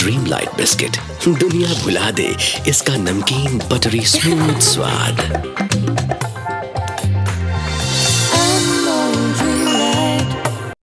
Dream light biscuit दुनिया भुला दे इसका नमकीन बटरी स्मूथ स्वाद।